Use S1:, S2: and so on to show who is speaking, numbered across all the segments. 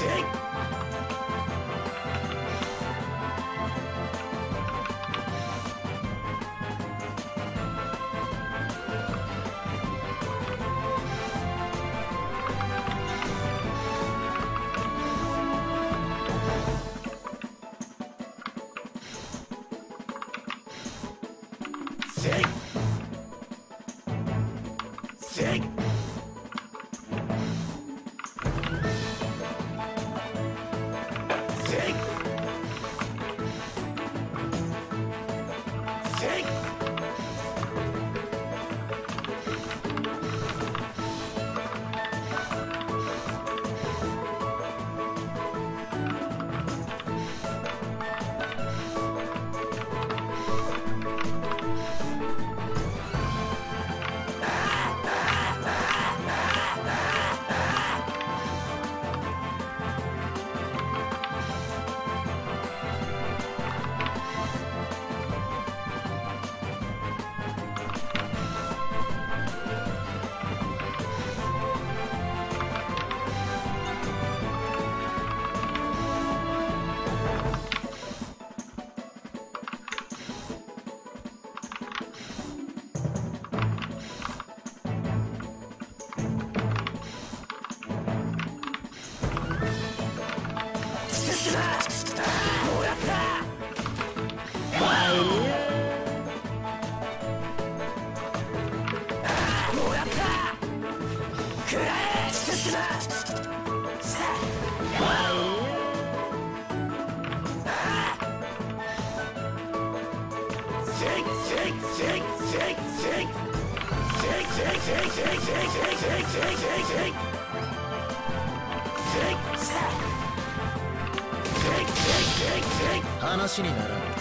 S1: 話にならん。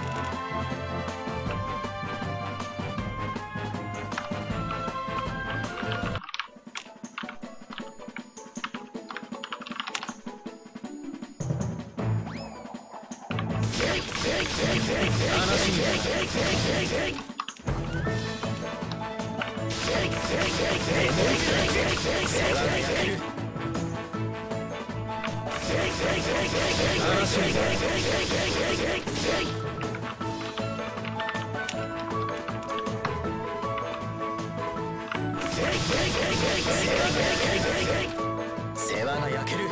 S1: 世話が焼ける。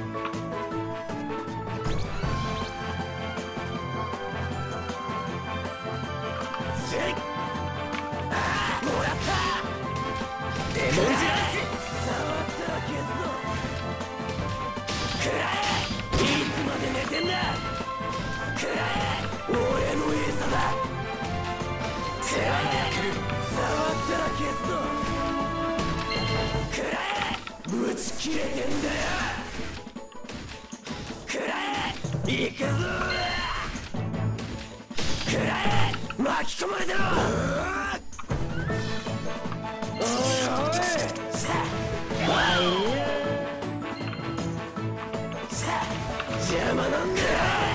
S1: もらった。デモンズライス。触ったら消すぞ。くらえ。いつまで寝てんだ。くらえ。俺の餌だ。世話が焼ける。触ったら消すぞ。くらえ。ぶち切れてんだよ。くらえ。行くぞ。くらえ。巻き込まれてろ。おいおい。さあ邪魔なんだよ。